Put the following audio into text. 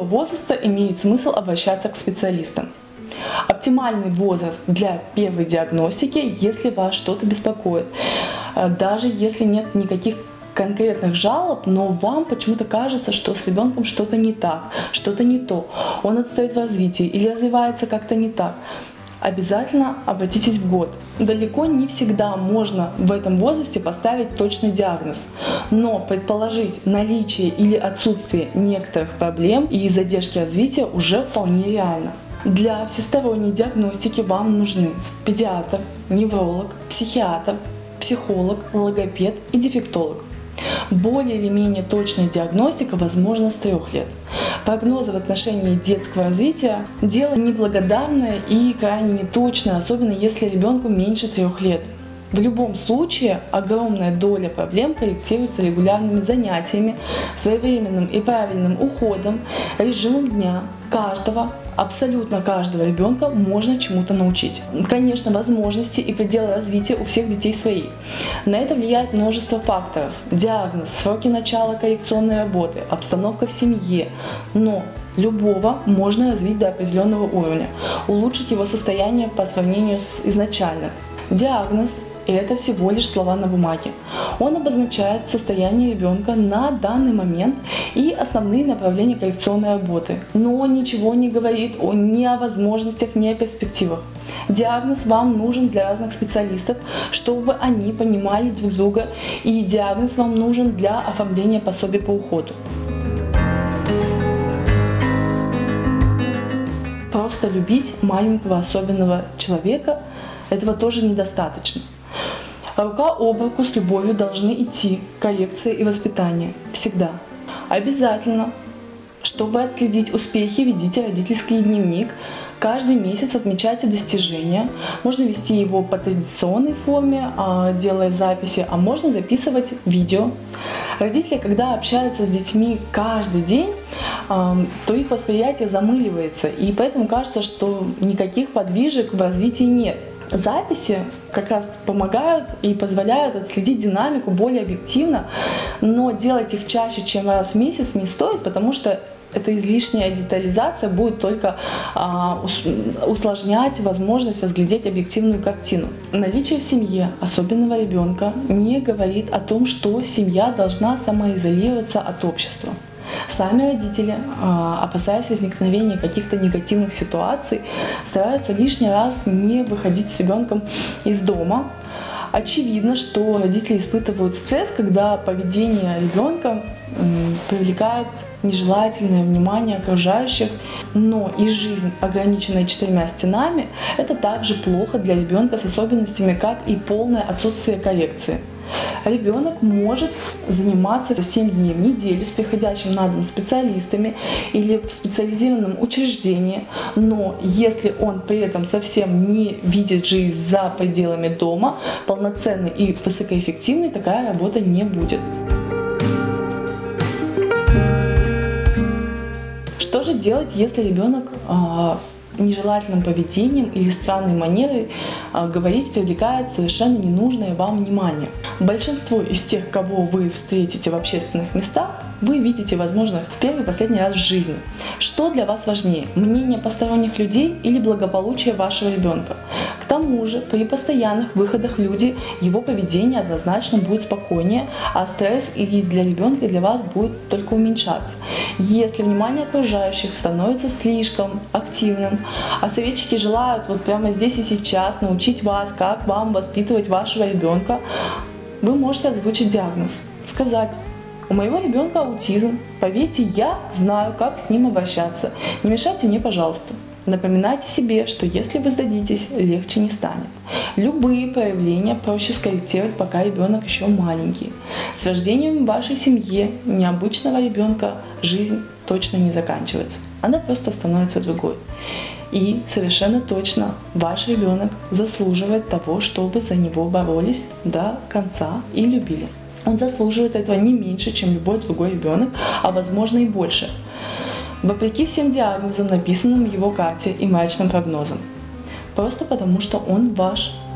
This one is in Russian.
возраста имеет смысл обращаться к специалистам. Оптимальный возраст для первой диагностики, если вас что-то беспокоит. Даже если нет никаких конкретных жалоб, но вам почему-то кажется, что с ребенком что-то не так, что-то не то, он отстает в развитии или развивается как-то не так. Обязательно обратитесь в ГОД. Далеко не всегда можно в этом возрасте поставить точный диагноз, но предположить наличие или отсутствие некоторых проблем и задержки развития уже вполне реально. Для всесторонней диагностики вам нужны педиатр, невролог, психиатр, психолог, логопед и дефектолог. Более или менее точная диагностика возможна с 3 лет. Прогнозы в отношении детского развития – дело неблагодарное и крайне неточное, особенно если ребенку меньше 3 лет. В любом случае огромная доля проблем корректируется регулярными занятиями, своевременным и правильным уходом, режимом дня. Абсолютно каждого ребенка можно чему-то научить. Конечно, возможности и пределы развития у всех детей свои. На это влияет множество факторов. Диагноз, сроки начала коррекционной работы, обстановка в семье. Но любого можно развить до определенного уровня, улучшить его состояние по сравнению с изначальным. Диагноз – это всего лишь слова на бумаге. Он обозначает состояние ребенка на данный момент и основные направления коррекционной работы, но ничего не говорит ни о возможностях, ни о перспективах. Диагноз вам нужен для разных специалистов, чтобы они понимали друг друга, и диагноз вам нужен для оформления пособия по уходу. Просто любить маленького особенного человека – этого тоже недостаточно. Рука об руку с любовью должны идти коррекция и воспитание. Всегда. Обязательно, чтобы отследить успехи, ведите родительский дневник. Каждый месяц отмечайте достижения. Можно вести его по традиционной форме, делая записи, а можно записывать видео. Родители, когда общаются с детьми каждый день, то их восприятие замыливается, и поэтому кажется, что никаких подвижек в развитии нет. Записи как раз помогают и позволяют отследить динамику более объективно, но делать их чаще, чем раз в месяц, не стоит, потому что эта излишняя детализация будет только усложнять возможность разглядеть объективную картину. Наличие в семье особенного ребенка не говорит о том, что семья должна самоизолироваться от общества. Сами родители, опасаясь возникновения каких-то негативных ситуаций, стараются лишний раз не выходить с ребенком из дома. Очевидно, что родители испытывают стресс, когда поведение ребенка привлекает нежелательное внимание окружающих, но и жизнь, ограниченная 4 стенами, это также плохо для ребенка с особенностями, как и полное отсутствие коррекции. Ребенок может заниматься 7 дней в неделю с приходящим на дом специалистами или в специализированном учреждении, но если он при этом совсем не видит жизнь за пределами дома, полноценной и высокоэффективной такая работа не будет. Что же делать, если ребенок нежелательным поведением или странной манерой говорить привлекает совершенно ненужное вам внимание? Большинство из тех, кого вы встретите в общественных местах, вы видите, возможно, в первый и последний раз в жизни. Что для вас важнее, мнение посторонних людей или благополучие вашего ребенка? К тому же, при постоянных выходах в люди его поведение однозначно будет спокойнее, а стресс и для ребенка, и для вас будет только уменьшаться. Если внимание окружающих становится слишком активным, а советчики желают вот прямо здесь и сейчас научить вас, как вам воспитывать вашего ребенка, вы можете озвучить диагноз, сказать: у моего ребенка аутизм, поверьте, я знаю, как с ним обращаться, не мешайте мне, пожалуйста. Напоминайте себе, что если вы сдадитесь, легче не станет. Любые проявления проще скорректировать, пока ребенок еще маленький. С рождением в вашей семье необычного ребенка жизнь точно не заканчивается, она просто становится другой. И совершенно точно ваш ребенок заслуживает того, чтобы за него боролись до конца и любили. Он заслуживает этого не меньше, чем любой другой ребенок, а возможно и больше. Вопреки всем диагнозам, написанным в его карте и мрачным прогнозам. Просто потому, что он ваш